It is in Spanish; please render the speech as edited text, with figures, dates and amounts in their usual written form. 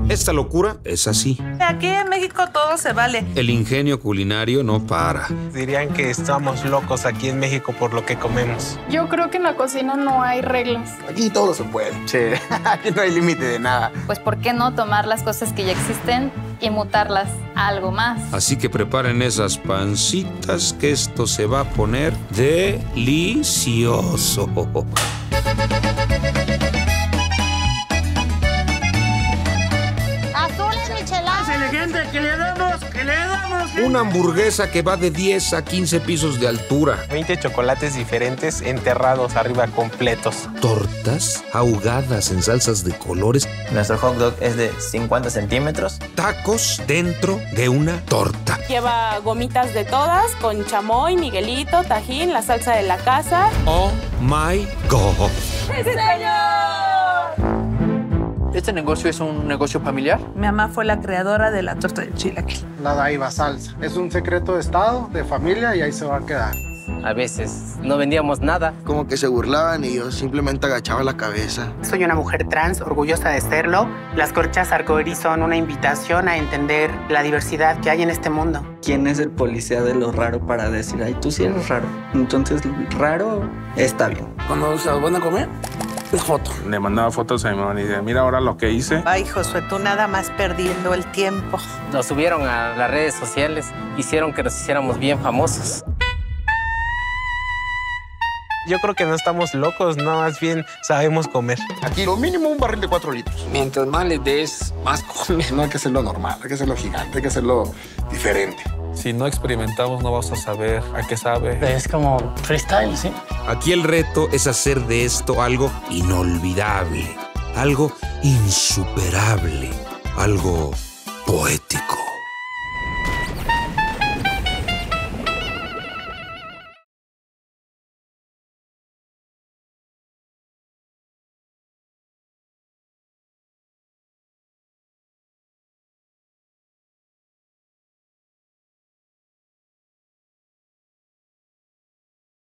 Esta locura es así. Aquí en México todo se vale. El ingenio culinario no para. Dirían que estamos locos aquí en México por lo que comemos. Yo creo que en la cocina no hay reglas. Aquí todo se puede. Sí, aquí no hay límite de nada. Pues ¿por qué no tomar las cosas que ya existen y mutarlas a algo más? Así que preparen esas pancitas que esto se va a poner delicioso. Una hamburguesa que va de 10 a 15 pisos de altura. 20 chocolates diferentes enterrados arriba completos. Tortas ahogadas en salsas de colores. Nuestro hot dog es de 50 centímetros. Tacos dentro de una torta. Lleva gomitas de todas con chamoy, Miguelito, tajín, la salsa de la casa. Oh my God. ¡Sí, señor! ¿Este negocio es un negocio familiar? Mi mamá fue la creadora de la torta de chilaquil. La Daiva salsa. Es un secreto de estado, de familia y ahí se va a quedar. A veces no vendíamos nada. Como que se burlaban y yo simplemente agachaba la cabeza. Soy una mujer trans, orgullosa de serlo. Las corchas arcoíris son una invitación a entender la diversidad que hay en este mundo. ¿Quién es el policía de lo raro para decir, ay, tú sí eres raro? Entonces, raro está bien. Cuando se van a comer, es foto. Le mandaba fotos a mi mamá y decía, mira ahora lo que hice. Ay, Josué, tú nada más perdiendo el tiempo. Nos subieron a las redes sociales, hicieron que nos hiciéramos bien famosos. Yo creo que no estamos locos, no, más bien sabemos comer. Aquí lo mínimo un barril de 4 litros. Mientras más le des, más comes. No hay que hacerlo normal, hay que hacerlo gigante, hay que hacerlo diferente. Si no experimentamos, no vas a saber a qué sabe. Es como freestyle, ¿sí? Aquí el reto es hacer de esto algo inolvidable, algo insuperable, algo poético.